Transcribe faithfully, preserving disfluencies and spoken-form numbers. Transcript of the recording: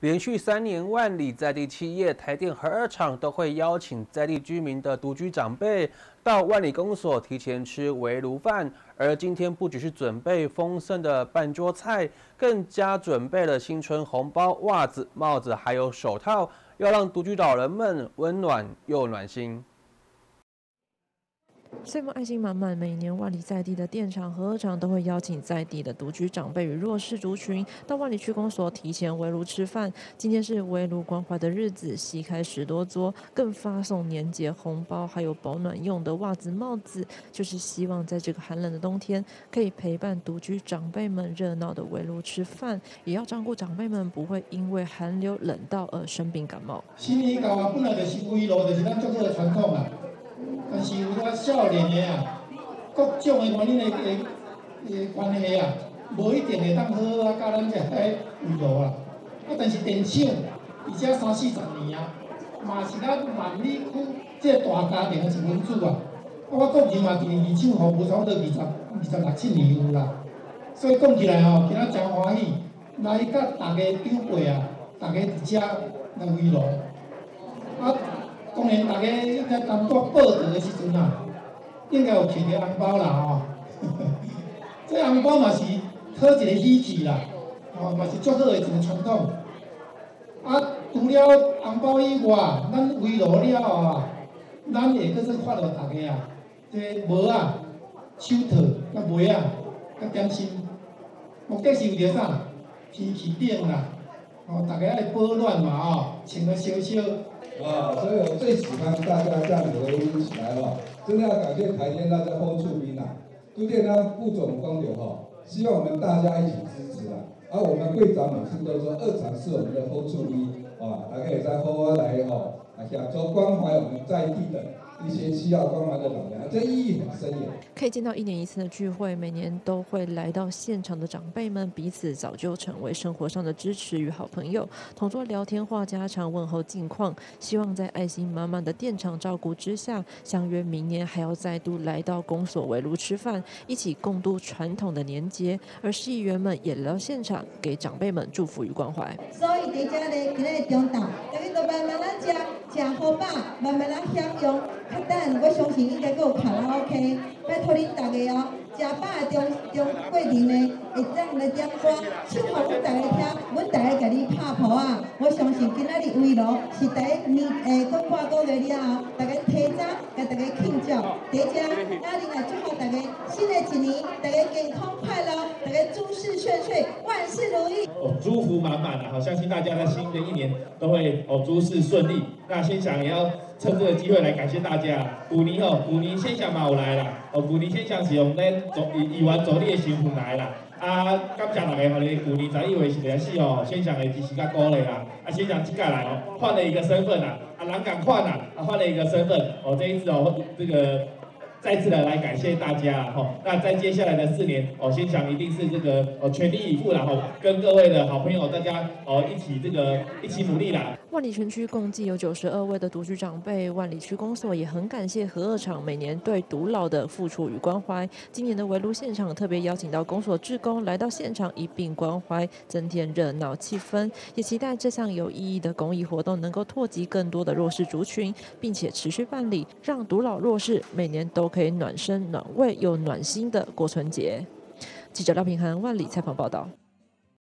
连续三年，万里在地企业、台电核二厂都会邀请在地居民的独居长辈到万里公所提前吃围炉饭。而今天不只是准备丰盛的半桌菜，更加准备了新春红包、袜子、帽子，还有手套，要让独居老人们温暖又暖心。 岁末爱心满满，每年万里在地的电厂、核二厂都会邀请在地的独居长辈与弱势族群到万里区公所提前围炉吃饭。今天是围炉关怀的日子，席开十多桌，更发送年节红包，还有保暖用的袜子、帽子，就是希望在这个寒冷的冬天，可以陪伴独居长辈们热闹的围炉吃饭，也要照顾长辈们不会因为寒流冷到而生病感冒。 新年到啊，本来就是围炉，就是咱足好的传统啦。但是有遐少年的啊，各种的原因的的的关系啊，无一定会当好好啊，甲咱遮来围炉啊。啊，但是电厂，而且三四十年啊，嘛是咱万里区这个大家庭的一份子啊。啊，我个人嘛，伫二厂服务差不多二十、二十六七年有啦。所以讲起来吼，今仔真欢喜，来甲大家长辈啊，大家伫遮来围炉啊。当然，大家在淡薄报道的时阵啊，应该有摕到红包啦吼。这红包嘛是讨一个喜气啦，吼嘛是足好的一个传统。啊，除了红包以外，咱围炉了后啊，咱会搁再发互大家啊，这帽啊、手套、甲袜啊、甲点心，目的是为着啥？天气冷啦，吼大家爱保暖嘛吼，穿个少少。 啊，所以我最喜欢大家这样围炉起来哦，真的要感谢台电大家好出兵啊，朱电呢副总光流哈，希望我们大家一起支持啊，而、啊、我们会长每次都说二厂是我们的好出兵啊，大家也在好好来哦，啊想说关怀我们在地的一些需要关怀的老人，这意义很深远。 可以见到一年一次的聚会，每年都会来到现场的长辈们，彼此早就成为生活上的支持与好朋友，同桌聊天话家常，问候近况。希望在爱心满满的电厂照顾之下，相约明年还要再度来到公所围炉吃饭，一起共度传统的年节。而市议员们也来到现场，给长辈们祝福与关怀。 所以在这里，今日中昼，大家都慢慢来吃，吃好饱，慢慢来享用。较等，我相信应该阁有卡拉 OK， 拜托恁大家哦，食饱的中中过年呢，会当来点歌，唱互阮大家听，阮大家甲你拍谱啊！我相信今仔日围炉是第一年诶，过半个月了后，大家提早甲大家庆祝，第一，那另外祝福大家新的一年，大家健康快乐，大家诸事顺遂，万事如意。 哦，祝福满满的，好，相信大家在新的一年都会哦诸事顺利。那先想也要趁这个机会来感谢大家。古年哦，古年先想嘛有来啦，哦，古年先想是用咱走议员助理的身份来啦。啊，感谢大家，互你旧年十一月是第四哦，先想的支持甲鼓励啦。啊，先想即届来哦，换了一个身份啦，啊，人赶快啦，啊，换了一个身份哦，这一次哦，这个。再次的来感谢大家哈，那在接下来的四年哦，先想一定是这个哦全力以赴然后跟各位的好朋友大家哦一起这个一起努力啦。 万里全区共计有九十二位的独居长辈，万里区公所也很感谢核二厂每年对独老的付出与关怀。今年的围炉现场特别邀请到公所志工来到现场一并关怀，增添热闹气氛。也期待这项有意义的公益活动能够拓及更多的弱势族群，并且持续办理，让独老弱势每年都可以暖身暖胃又暖心的过春节。记者廖平涵万里采访报道。